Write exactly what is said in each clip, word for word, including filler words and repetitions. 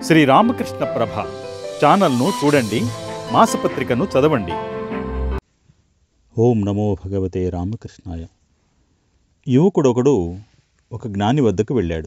శ్రీ రామకృష్ణ ప్రభ ఛానల్ను చూడండి, మాసపత్రికను చదవండి. ఓం నమో భగవతే రామకృష్ణాయ. యువకుడొకడు ఒక జ్ఞాని వద్దకు వెళ్ళాడు.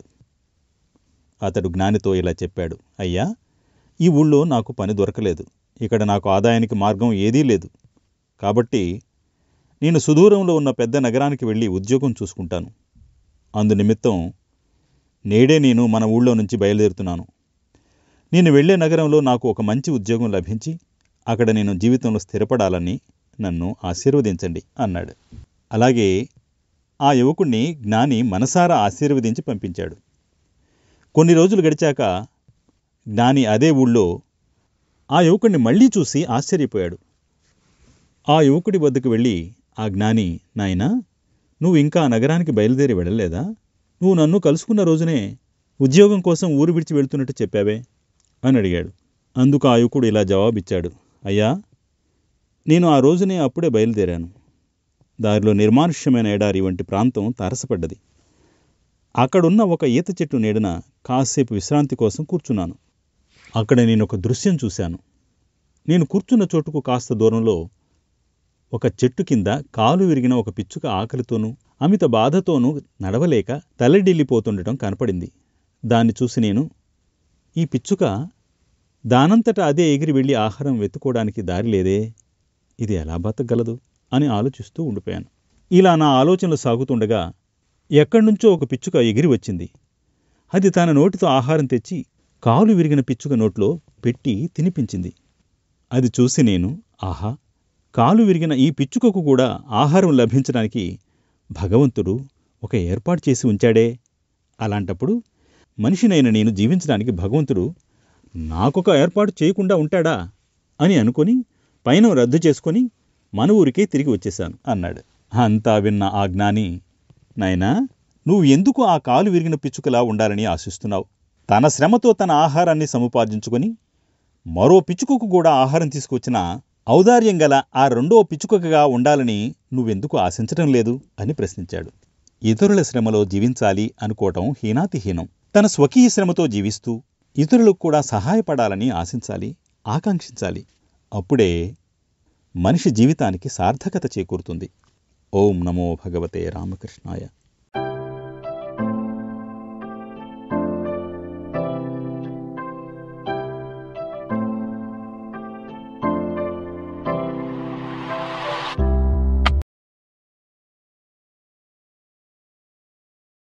అతడు జ్ఞానితో ఇలా చెప్పాడు: అయ్యా, ఈ ఊళ్ళో నాకు పని దొరకలేదు. ఇక్కడ నాకు ఆదాయానికి మార్గం ఏదీ లేదు. కాబట్టి నేను సుదూరంలో ఉన్న పెద్ద నగరానికి వెళ్ళి ఉద్యోగం చూసుకుంటాను. అందునిమిత్తం నేడే నేను మన ఊళ్ళో నుంచి బయలుదేరుతున్నాను. నేను వెళ్లే నగరంలో నాకు ఒక మంచి ఉద్యోగం లభించి అక్కడ నేను జీవితంలో స్థిరపడాలని నన్ను ఆశీర్వదించండి అన్నాడు. అలాగే ఆ యువకుణ్ణి జ్ఞాని మనసారా ఆశీర్వదించి పంపించాడు. కొన్ని రోజులు గడిచాక జ్ఞాని అదే ఊళ్ళో ఆ యువకుడిని మళ్లీ చూసి ఆశ్చర్యపోయాడు. ఆ యువకుడి వద్దకు వెళ్ళి ఆ జ్ఞాని, నాయనా, నువ్వు ఇంకా ఆ నగరానికి బయలుదేరి వెళ్ళలేదా? నువ్వు నన్ను కలుసుకున్న రోజునే ఉద్యోగం కోసం ఊరు విడిచి వెళ్తున్నట్టు చెప్పావే అని అడిగాడు. అందుకు ఆ యువకుడు ఇలా జవాబిచ్చాడు: అయ్యా, నేను ఆ రోజునే అప్పుడే బయలుదేరాను. దారిలో నిర్మానుష్యమైన ఎడారి వంటి ప్రాంతం తారసపడ్డది. అక్కడున్న ఒక ఈత చెట్టు నీడన కాసేపు విశ్రాంతి కోసం కూర్చున్నాను. అక్కడ నేను ఒక దృశ్యం చూశాను. నేను కూర్చున్న చోటుకు కాస్త దూరంలో ఒక చెట్టు కింద కాలు విరిగిన ఒక పిచ్చుక ఆకలితోనూ అమిత బాధతోనూ నడవలేక తల్లడిల్లిపోతుండటం కనపడింది. దాన్ని చూసి నేను, ఈ పిచ్చుక దానంతట అదే ఎగిరి వెళ్ళి ఆహారం వెతుకోవడానికి దారి లేదే, ఇది ఎలా బతకగలదు అని ఆలోచిస్తూ ఉండిపోయాను. ఇలా నా ఆలోచనలు సాగుతుండగా ఎక్కడ్నుంచో ఒక పిచ్చుక ఎగిరి వచ్చింది. అది తన నోటితో ఆహారం తెచ్చి కాలు విరిగిన పిచ్చుక నోట్లో పెట్టి తినిపించింది. అది చూసి నేను, ఆహా, కాలు విరిగిన ఈ పిచ్చుకకు కూడా ఆహారం లభించడానికి భగవంతుడు ఒక ఏర్పాటు చేసి ఉంచాడే. అలాంటప్పుడు మనిషినైన నేను జీవించడానికి భగవంతుడు నాకొక ఏర్పాటు చేయకుండా ఉంటాడా అని అనుకొని పయనం రద్దు చేసుకొని మన ఊరికే తిరిగి వచ్చేశాను అన్నాడు. అంతా విన్న ఆ జ్ఞాని, నాయనా, నువ్వు ఎందుకు ఆ కాలు విరిగిన పిచ్చుకలా ఉండాలని ఆశిస్తున్నావు? తన శ్రమతో తన ఆహారాన్ని సముపార్జించుకొని మరో పిచ్చుకకు కూడా ఆహారం తీసుకొచ్చిన ఔదార్యం గల ఆ రెండో పిచ్చుకగా ఉండాలని నువ్వెందుకు ఆశించటం లేదు అని ప్రశ్నించాడు. ఇతరుల శ్రమలో జీవించాలి అనుకోవటం హీనాతిహీనం. తన స్వకీయ శ్రమతో జీవిస్తూ ఇతరులకు కూడా సహాయపడాలని ఆశించాలి, ఆకాంక్షించాలి. అప్పుడే మనిషి జీవితానికి సార్థకత చేకూరుతుంది. ఓం నమో భగవతే రామకృష్ణాయ.